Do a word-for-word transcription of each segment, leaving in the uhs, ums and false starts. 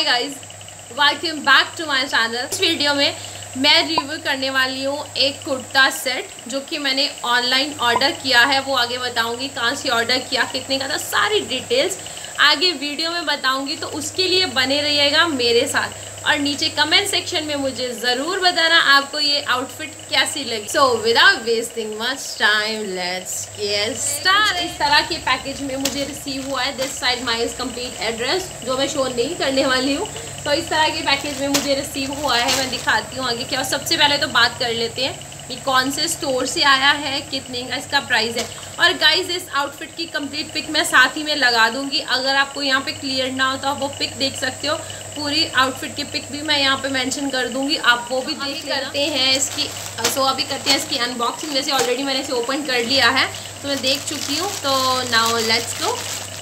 Guys, welcome back to my channel. इस video में मैं रिव्यू करने वाली हूँ एक कुर्ता सेट जो कि मैंने ऑनलाइन ऑर्डर किया है। वो आगे बताऊंगी कहाँ से ऑर्डर किया, कितने का था, सारी डिटेल्स आगे वीडियो में बताऊंगी। तो उसके लिए बने रहिएगा मेरे साथ और नीचे कमेंट सेक्शन में मुझे ज़रूर बताना आपको ये आउटफिट कैसी लगी। So without wasting much time let's get start. इस तरह के पैकेज में मुझे रिसीव हुआ है। This side my is complete address जो मैं शो नहीं करने वाली हूँ। तो इस तरह के पैकेज में मुझे रिसीव हुआ है, मैं दिखाती हूँ आगे क्या। सबसे पहले तो बात कर लेते हैं कि कौन से स्टोर से आया है, कितने का इसका प्राइस है। और गाइज इस आउटफिट की कंप्लीट पिक मैं साथ ही में लगा दूंगी। अगर आपको यहाँ पे क्लियर ना हो तो आप वो पिक देख सकते हो। पूरी आउटफिट की पिक भी मैं यहाँ पे मेंशन कर दूंगी, आप वो भी देख करते हैं इसकी। सो अभी करते हैं इसकी अनबॉक्सिंग। जैसे ऑलरेडी मैंने इसे ओपन कर लिया है तो मैं देख चुकी हूँ। तो now let's go.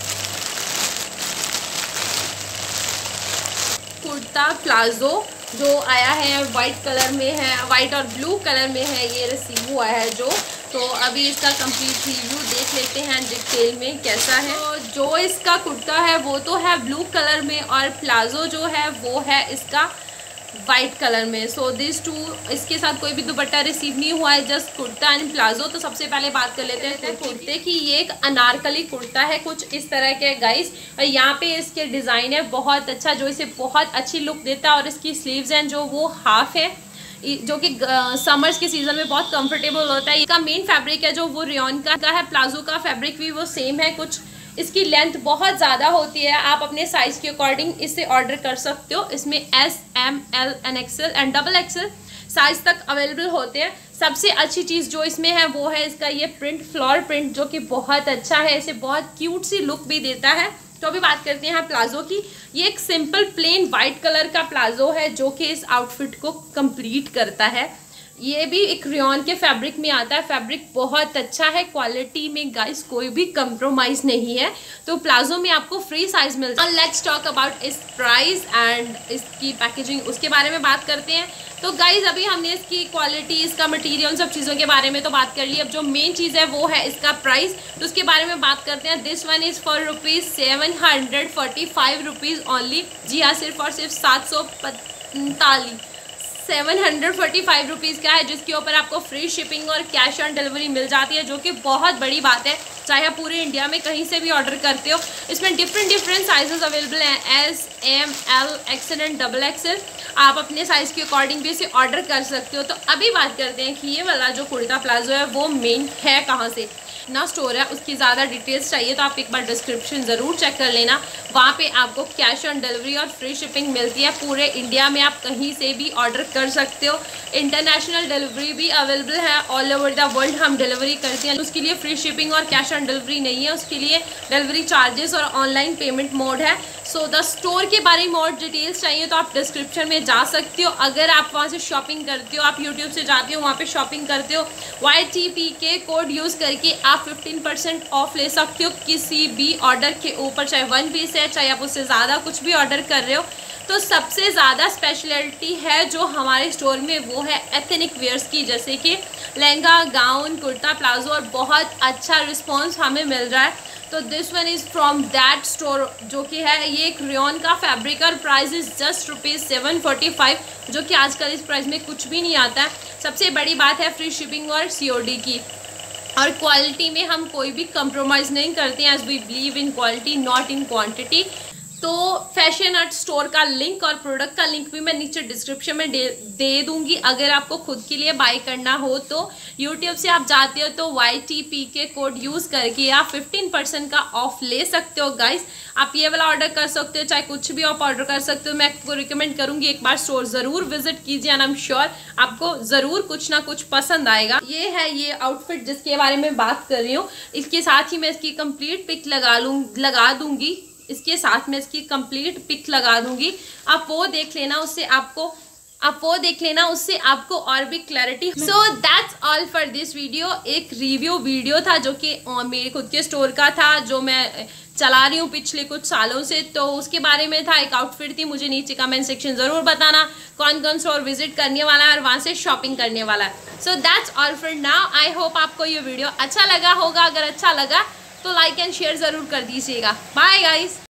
Kurta palazzo जो आया है वाइट कलर में है, वाइट और ब्लू कलर में है, ये रिसीव हुआ है जो। तो अभी इसका कंप्लीट रिव्यू देख लेते हैं डिटेल में कैसा है। तो जो इसका कुर्ता है वो तो है ब्लू कलर में और प्लाजो जो है वो है इसका वाइट कलर में। सो दिस टू, इसके साथ कोई भी दुपट्टा रिसीव नहीं हुआ है, जस्ट कुर्ता एंड प्लाजो। तो सबसे पहले बात कर लेते हैं कुर्ते की। ये एक अनारकली कुर्ता है कुछ इस तरह के गाइस, और यहाँ पे इसके डिज़ाइन है बहुत अच्छा जो इसे बहुत अच्छी लुक देता है। और इसकी स्लीव्स हैं जो वो हाफ है जो कि समर्स के सीजन में बहुत कंफर्टेबल होता है। इसका मेन फैब्रिक है जो वो रेयॉन का है। प्लाजो का फैब्रिक भी वो सेम है कुछ। इसकी लेंथ बहुत ज़्यादा होती है, आप अपने साइज़ के अकॉर्डिंग इसे ऑर्डर कर सकते हो। इसमें S M L and XL and double XL size तक अवेलेबल होते हैं। सबसे अच्छी चीज़ जो इसमें है वो है इसका ये प्रिंट, फ्लोर प्रिंट, जो कि बहुत अच्छा है, इसे बहुत क्यूट सी लुक भी देता है। तो अभी बात करते हैं प्लाजो की। ये एक सिंपल प्लेन वाइट कलर का प्लाजो है जो कि इस आउटफिट को कंप्लीट करता है। ये भी एक रेयॉन के फैब्रिक में आता है। फैब्रिक बहुत अच्छा है, क्वालिटी में गाइस कोई भी कंप्रोमाइज नहीं है। तो प्लाजो में आपको फ्री साइज मिलता है। लेट्स टॉक अबाउट इस प्राइस एंड इसकी पैकेजिंग, उसके बारे में बात करते हैं। तो गाइज अभी हमने इसकी क्वालिटी, इसका मटेरियल, सब चीज़ों के बारे में तो बात कर ली। अब जो मेन चीज़ है वो है इसका प्राइस, तो उसके बारे में बात करते हैं। This one is for rupees seven hundred forty five rupees only. जी हाँ, सिर्फ और सिर्फ सात सौ पैंतालीस seven hundred forty five rupees का है, जिसके ऊपर आपको फ्री शिपिंग और कैश ऑन डिलीवरी मिल जाती है, जो कि बहुत बड़ी बात है। चाहे आप पूरे इंडिया में कहीं से भी ऑर्डर करते हो। इसमें डिफरेंट डिफरेंट साइजेस अवेलेबल हैं, S M L XL and double XL. आप अपने साइज़ के अकॉर्डिंग भी इसे ऑर्डर कर सकते हो। तो अभी बात करते हैं कि ये वाला जो कुर्ता प्लाजो है वो मेन है कहाँ से, ना स्टोर है, उसकी ज़्यादा डिटेल्स चाहिए तो आप एक बार डिस्क्रिप्शन ज़रूर चेक कर लेना। वहाँ पे आपको कैश ऑन डिलीवरी और फ्री शिपिंग मिलती है। पूरे इंडिया में आप कहीं से भी ऑर्डर कर सकते हो। इंटरनेशनल डिलीवरी भी अवेलेबल है, ऑल ओवर द वर्ल्ड हम डिलीवरी करते हैं। उसके लिए फ्री शिपिंग और कैश ऑन डिलीवरी नहीं है, उसके लिए डिलीवरी चार्जेस और ऑनलाइन पेमेंट मोड है। सो द स्टोर के बारे में और डिटेल्स चाहिए तो आप डिस्क्रिप्शन में जा सकते हो। अगर आप वहाँ से शॉपिंग करते हो, आप यूट्यूब से जाते हो, वहाँ पे शॉपिंग करते हो, वाई टी पी के कोड यूज़ करके आप फिफ्टीन परसेंट ऑफ ले सकते हो किसी भी ऑर्डर के ऊपर, चाहे वन पीस है, चाहे आप उससे ज़्यादा कुछ भी ऑर्डर कर रहे हो। तो सबसे ज़्यादा स्पेशलिटी है जो हमारे स्टोर में वो है एथनिक वेयर्स की, जैसे कि लहंगा, गाउन, कुर्ता, प्लाजो, और बहुत अच्छा रिस्पॉन्स हमें मिल रहा है। तो this one is from that store जो कि है ये एक रेयॉन का फैब्रिक और price is just rupees seven forty five, जो कि आजकल इस प्राइस में कुछ भी नहीं आता है। सबसे बड़ी बात है फ्री शिपिंग और सी ओ डी की। और क्वालिटी में हम कोई भी कंप्रोमाइज़ नहीं करते हैं, as we believe in quality not in quantity. तो फैशन आर्ट स्टोर का लिंक और प्रोडक्ट का लिंक भी मैं नीचे डिस्क्रिप्शन में दे, दे दूंगी। अगर आपको खुद के लिए बाय करना हो तो यूट्यूब से आप जाते हो तो वाई टी पी के कोड यूज़ करके आप फिफ्टीन परसेंट का ऑफ ले सकते हो गाइस। आप ये वाला ऑर्डर कर सकते हो, चाहे कुछ भी आप ऑर्डर कर सकते हो। मैं आपको रिकमेंड करूँगी एक बार स्टोर ज़रूर विजिट कीजिए एंड आई एम श्योर आपको ज़रूर कुछ ना कुछ पसंद आएगा। ये है ये आउटफिट जिसके बारे में बात कर रही हूँ। इसके साथ ही मैं इसकी कंप्लीट पिक लगा लूँ लगा दूँगी इसके साथ में इसकी कंप्लीट पिक लगा दूंगी। आप वो देख लेना, उससे आपको आप वो देख लेना उससे आपको और भी clarity. So that's all for this video. एक रिव्यू वीडियो था जो कि मेरे खुद के स्टोर का था, जो मैं चला रही हूँ पिछले कुछ सालों से। तो उसके बारे में था, एक आउटफिट थी। मुझे नीचे कमेंट सेक्शन ज़रूर बताना कौन कौन स्टोर विजिट करने वाला है और वहाँ से शॉपिंग करने वाला है। So that's all for now. I hope आपको ये वीडियो अच्छा लगा होगा। अगर अच्छा लगा तो लाइक एंड शेयर ज़रूर कर दीजिएगा। Bye guys.